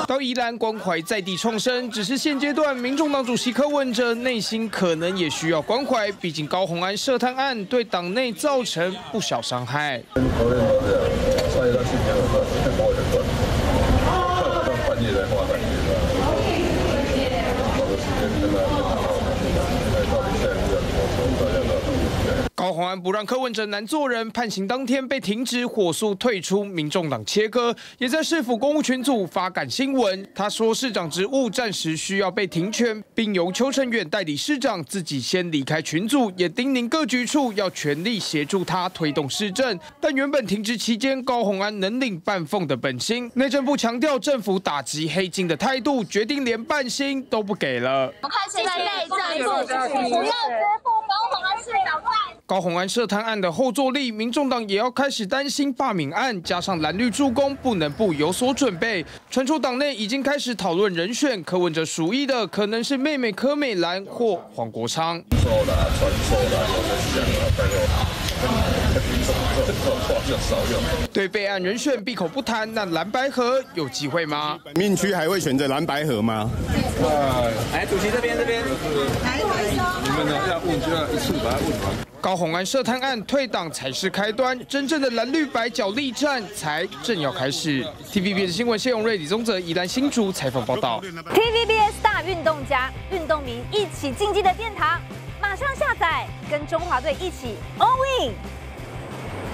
到宜兰关怀在地创生，只是现阶段民众党主席柯文哲内心可能也需要关怀，毕竟高虹安涉贪案对党内造成不小伤害。 高虹安不让柯文哲难做人，判刑当天被停职，火速退出民众党切割，也在市府公务群组发感新闻。他说，市长职务暂时需要被停权，并由邱成远代理市长自己先离开群组，也叮咛各局处要全力协助他推动市政。但原本停职期间，高虹安能领半俸的本薪，内政部强调政府打击黑金的态度，决定连半薪都不给了。 我看现在内政部不要支付高虹安市长派。 高虹安涉贪案的后坐力，民众党也要开始担心罢免案，加上蓝绿助攻，不能不有所准备。传出党内已经开始讨论人选，柯文哲属意的可能是妹妹柯美兰或黄国昌。对备案人选闭口不谈，那蓝白合有机会吗？ 民区还会选择蓝白合吗？ 来，主席这边。你们呢要问就要一次把它问完。 高虹安涉贪案退党才是开端，真正的蓝绿白角力战才正要开始。TVBS 新闻谢永瑞、李宗泽、宜兰新竹采访报道。 TVBS 大运动家、运动迷一起竞技的殿堂，马上下载，跟中华队一起 all in。